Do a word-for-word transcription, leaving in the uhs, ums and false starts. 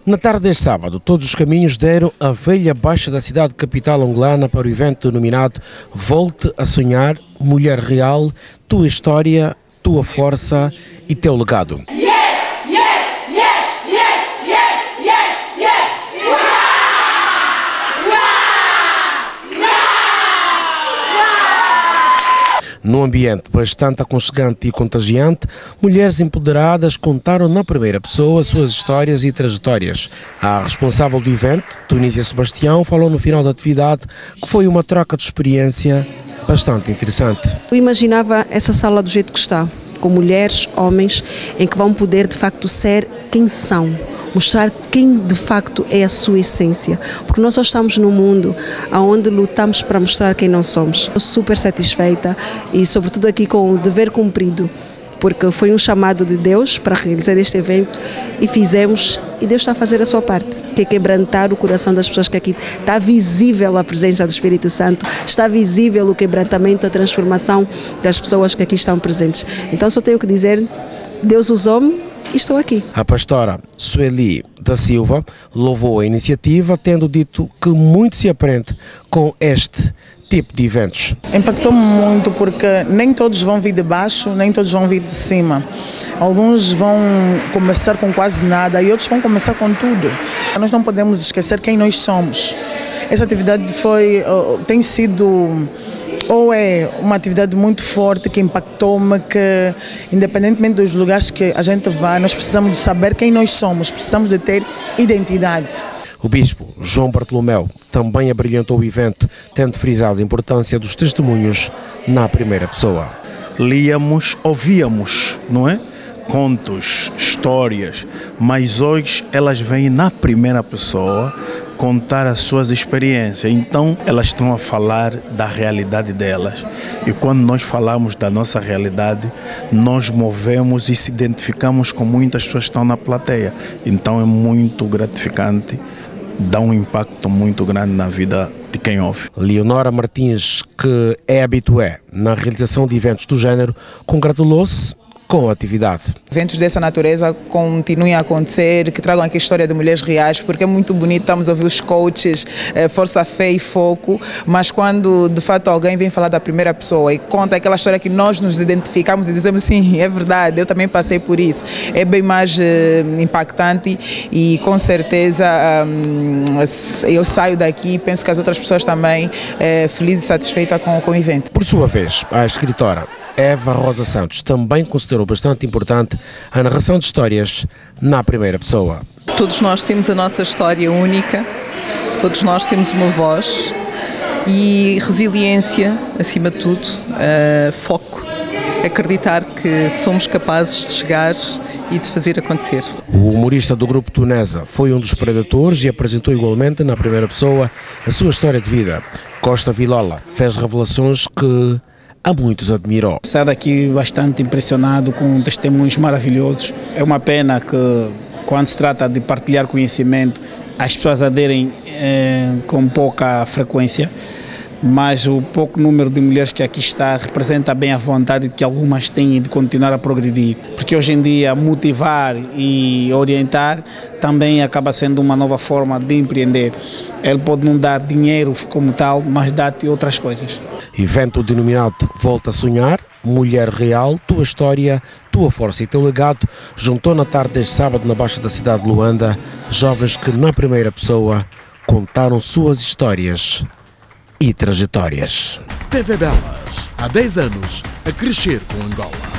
Na tarde deste sábado, todos os caminhos deram a velha baixa da cidade capital angolana para o evento denominado Volte a Sonhar, Mulher Real, Tua História, Tua Força e Teu Legado. Num ambiente bastante aconchegante e contagiante, mulheres empoderadas contaram na primeira pessoa suas histórias e trajetórias. A responsável do evento, Tunísia Sebastião, falou no final da atividade que foi uma troca de experiência bastante interessante. Eu imaginava essa sala do jeito que está, com mulheres, homens, em que vão poder de facto ser quem são. Mostrar quem de facto é a sua essência, porque nós só estamos num mundo onde lutamos para mostrar quem não somos. Estou super satisfeita e sobretudo aqui com o dever cumprido, porque foi um chamado de Deus para realizar este evento e fizemos, e Deus está a fazer a sua parte, que é quebrantar o coração das pessoas, que aqui está visível a presença do Espírito Santo, está visível o quebrantamento, a transformação das pessoas que aqui estão presentes. Então só tenho que dizer, Deus usou-me. Estou aqui. A pastora Sueli da Silva louvou a iniciativa, tendo dito que muito se aprende com este tipo de eventos. Impactou-me muito porque nem todos vão vir de baixo, nem todos vão vir de cima. Alguns vão começar com quase nada e outros vão começar com tudo. Nós não podemos esquecer quem nós somos. Essa atividade foi, tem sido... ou é uma atividade muito forte que impactou-me, que independentemente dos lugares que a gente vai, nós precisamos de saber quem nós somos, precisamos de ter identidade. O bispo João Bartolomeu também abrilhantou o evento, tendo frisado a importância dos testemunhos na primeira pessoa. Líamos, ouvíamos, não é? Contos, histórias, mas hoje elas vêm na primeira pessoa contar as suas experiências, então elas estão a falar da realidade delas, e quando nós falamos da nossa realidade, nós movemos e se identificamos com muitas pessoas que estão na plateia, então é muito gratificante, dá um impacto muito grande na vida de quem ouve. Leonora Martins, que é habitué na realização de eventos do género, congratulou-se com a atividade. Eventos dessa natureza continuem a acontecer, que tragam aqui a história de mulheres reais, porque é muito bonito, estamos a ouvir os coaches, força, fé e foco, mas quando de fato alguém vem falar da primeira pessoa e conta aquela história que nós nos identificamos e dizemos sim, é verdade, eu também passei por isso, é bem mais uh, impactante e com certeza um, eu saio daqui e penso que as outras pessoas também uh, felizes e satisfeitas com, com o evento. Por sua vez, a escritora Eva Rosa Santos também considerou bastante importante a narração de histórias na primeira pessoa. Todos nós temos a nossa história única, todos nós temos uma voz e resiliência, acima de tudo, uh, foco, acreditar que somos capazes de chegar e de fazer acontecer. O humorista do grupo Tunesa foi um dos predatores e apresentou igualmente na primeira pessoa a sua história de vida. Costa Vilola fez revelações que a muitos admirou. Saio daqui bastante impressionado com testemunhos maravilhosos. É uma pena que, quando se trata de partilhar conhecimento, as pessoas aderem eh, com pouca frequência, mas o pouco número de mulheres que aqui está representa bem a vontade que algumas têm de continuar a progredir. Porque hoje em dia motivar e orientar também acaba sendo uma nova forma de empreender. Ele pode não dar dinheiro como tal, mas dá-te outras coisas. Evento denominado Volta a Sonhar, Mulher Real, Tua História, Tua Força e Teu Legado, juntou na tarde deste sábado na Baixa da cidade de Luanda jovens que na primeira pessoa contaram suas histórias e trajetórias. T V Belas, há dez anos, a crescer com Angola.